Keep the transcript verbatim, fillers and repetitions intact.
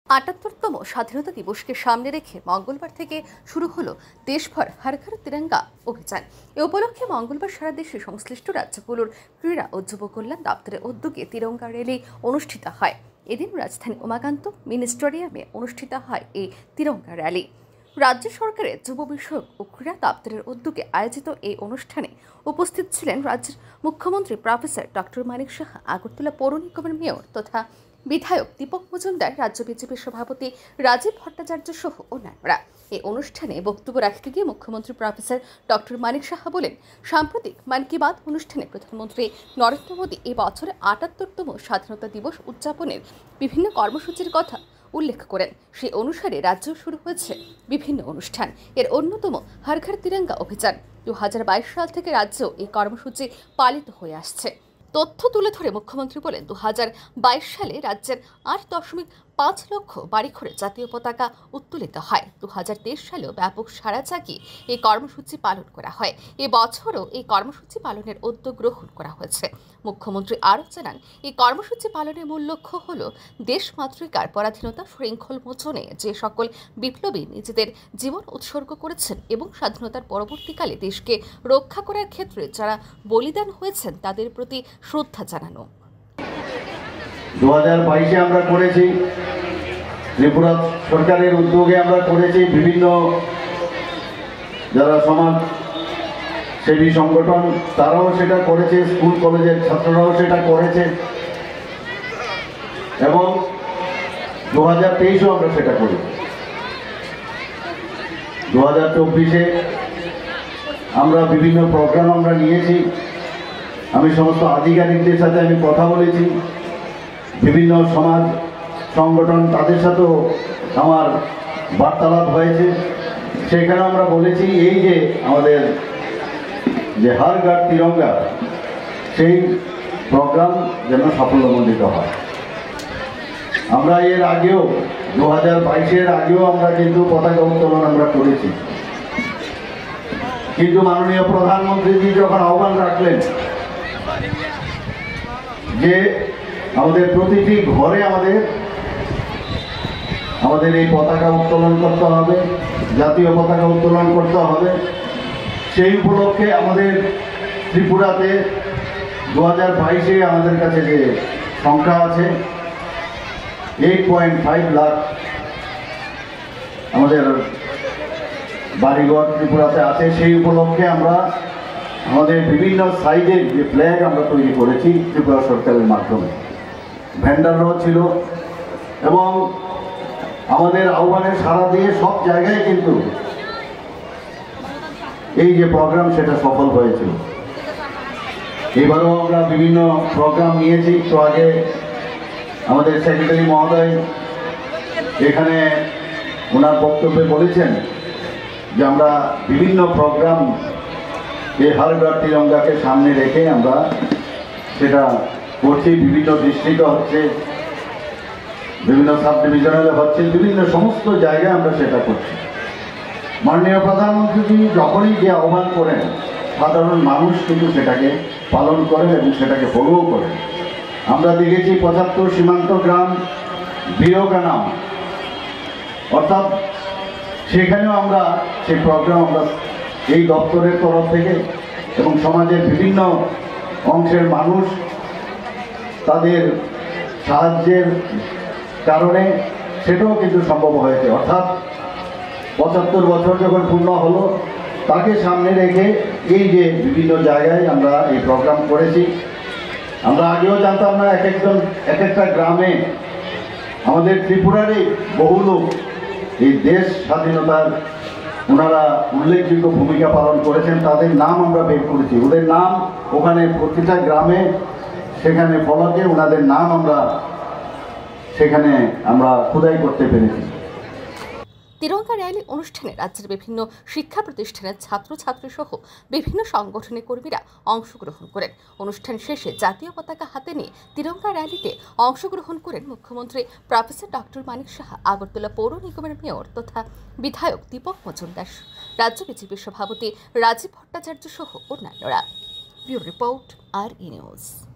আটাত্তরতম স্বাধীনতা দিবসকে সামনে রেখে মঙ্গলবার থেকে শুরু হলো দেশভর হর ঘর তিরঙ্গা অভিযান। এ উপলক্ষে মঙ্গলবার সারা দেশে সংশ্লিষ্ট রাজ্যগুলোর ক্রীড়া ও যুব কল্যাণ দপ্তরের উদ্যোগে তিরঙ্গা র্যালি অনুষ্ঠিত হয়। এদিন রাজধানী উমাকান্ত মিনি স্টেডিয়ামে অনুষ্ঠিত হয় এই তিরঙ্গা র্যালি। রাজ্য সরকারের যুব বিষয়ক ও ক্রীড়া দপ্তরের উদ্যোগে আয়োজিত এই অনুষ্ঠানে উপস্থিত ছিলেন রাজ্যের মুখ্যমন্ত্রী প্রফেসর ডক্টর মানিক সাহা, আগরতলা পৌর নিগমের মেয়র তথা বিধায়ক দীপক মজুমদার, রাজ্য বিজেপির সভাপতি রাজীব ভট্টাচার্য সহ অন্যান্যরা। এই অনুষ্ঠানে বক্তব্য রাখতে গিয়ে মুখ্যমন্ত্রী প্রফেসর ডক্টর মানিক সাহা বলেন, সাম্প্রতিক মন কি বাত অনুষ্ঠানে প্রধানমন্ত্রী নরেন্দ্র মোদী এই বছরে আটাত্তরতম স্বাধীনতা দিবস উদযাপনের বিভিন্ন কর্মসূচির কথা উল্লেখ করেন। সেই অনুসারে রাজ্য শুরু হয়েছে বিভিন্ন অনুষ্ঠান। এর অন্যতম হর ঘর তিরঙ্গা অভিযান। দু হাজার বাইশ সাল থেকে রাজ্য এই কর্মসূচি পালিত হয়ে আসছে। তথ্য তুলে ধরে মুখ্যমন্ত্রী বলেন, দু হাজার বাইশ সালে রাজ্যের আট দশমিক পাঁচ লক্ষ বাড়িঘরে জাতীয় পতাকা উত্তোলিত হয়। দু হাজার তেইশ সালেও ব্যাপক সাড়া জাগিয়ে এই কর্মসূচি পালন করা হয়। এবছরও এই কর্মসূচি পালনের উদ্যোগ গ্রহণ করা হয়েছে। মুখ্যমন্ত্রী আরও জানান, এই কর্মসূচি পালনের মূল লক্ষ্য হল দেশ মাতৃকার পরাধীনতা শৃঙ্খল মোচনে যে সকল বিপ্লবী নিজেদের জীবন উৎসর্গ করেছেন এবং স্বাধীনতার পরবর্তীকালে দেশকে রক্ষা করার ক্ষেত্রে যারা বলিদান হয়েছেন তাদের প্রতি শ্রদ্ধা জানানো। দু হাজার বাইশে আমরা করেছি, ত্রিপুরা সরকারের উদ্যোগে আমরা করেছি, বিভিন্ন যারা সমাজ সেবী সংগঠন তারাও সেটা করেছে, স্কুল কলেজের ছাত্ররাও সেটা করেছে এবং দু হাজার তেইশেও আমরা সেটা করেছি। দু হাজার চব্বিশে আমরা বিভিন্ন প্রোগ্রাম আমরা নিয়েছি। আমি সমস্ত আধিকারিকদের সাথে আমি কথা বলেছি, বিভিন্ন সমাজ সংগঠন তাদের সাথেও আমার বার্তালাপ হয়েছে। সেখানে আমরা বলেছি এই যে আমাদের যে হর ঘর তিরঙ্গা, সেই প্রোগ্রাম যেন সাফল্যমণ্ডিত হয়। আমরা এর আগেও দু হাজার বাইশের আগেও আমরা কিন্তু পতাকা উত্তোলন আমরা করেছি, কিন্তু মাননীয় প্রধানমন্ত্রীজি যখন আহ্বান রাখলেন যে আমাদের প্রতিটি ঘরে আমাদের আমাদের এই পতাকা উত্তোলন করতে হবে, জাতীয় পতাকা উত্তোলন করতে হবে, সেই উপলক্ষে আমাদের ত্রিপুরাতে দু হাজার বাইশে আমাদের কাছে যে সংখ্যা আছে এইট পয়েন্ট ফাইভ লাখ আমাদের বাড়িঘর ত্রিপুরাতে আছে। সেই উপলক্ষে আমরা আমাদের বিভিন্ন সাইজের যে ফ্ল্যাগ আমরা তৈরি করেছি ত্রিপুরা সরকারের মাধ্যমে, ভেন্ডাররাও ছিল এবং আমাদের আহ্বানে সাড়া দিয়ে সব জায়গায় কিন্তু এই যে প্রোগ্রাম সেটা সফল হয়েছিল। এবারও আমরা বিভিন্ন প্রোগ্রাম নিয়েছি। তো আগে আমাদের সেক্রেটারি মহোদয় এখানে ওনার বক্তব্যে বলেছেন যে আমরা বিভিন্ন প্রোগ্রাম এই হর ঘর তিরঙ্গাকে সামনে রেখে আমরা সেটা করছি। বিভিন্ন ডিস্ট্রিক্টে হচ্ছে, বিভিন্ন সাব ডিভিশনালে হচ্ছে, বিভিন্ন সমস্ত জায়গায় আমরা সেটা করছি। মাননীয় প্রধানমন্ত্রী যখনই যে আহ্বান করেন সাধারণ মানুষ কিন্তু সেটাকে পালন করেন এবং সেটাকে ফলোও করেন। আমরা দেখেছি পঁচাত্তর সীমান্ত গ্রাম বীরগানাম, অর্থাৎ সেখানেও আমরা সেই প্রোগ্রাম আমরা এই দপ্তরের তরফ থেকে এবং সমাজের বিভিন্ন অংশের মানুষ তাদের সাহায্যের কারণে সেটাও কিন্তু সম্ভব হয়েছে। অর্থাৎ পঁচাত্তর বছর যখন পূর্ণ হলো তাকে সামনে রেখে এই যে বিভিন্ন জায়গায় আমরা এই প্রোগ্রাম করেছি। আমরা আগেও জানতাম না, এক একজন এক একটা গ্রামে আমাদের ত্রিপুরারই বহু লোক এই দেশ স্বাধীনতার ওনারা উল্লেখযোগ্য ভূমিকা পালন করেছেন, তাদের নাম আমরা বের করেছি। ওদের নাম ওখানে প্রতিটা গ্রামে সেখানে ফলকে ওনাদের নাম আমরা সেখানে আমরা খোদাই করতে পেরেছি। তিরঙ্গা র্যালি অনুষ্ঠানে রাজ্যের বিভিন্ন শিক্ষা প্রতিষ্ঠানের ছাত্রছাত্রী সহ বিভিন্ন সংগঠনের কর্মীরা অংশগ্রহণ করেন। অনুষ্ঠান শেষে জাতীয় পতাকা হাতে নিয়ে তিরঙ্গা র্যালিতে অংশগ্রহণ করেন মুখ্যমন্ত্রী প্রফেসর ডক্টর মানিক সাহা, আগরতলা পৌর নিগমের মেয়র তথা বিধায়ক দীপক মজুমদার, রাজ্য বিজেপির সভাপতি রাজীব ভট্টাচার্য সহ অন্যান্যরা। Bureau report, R E news.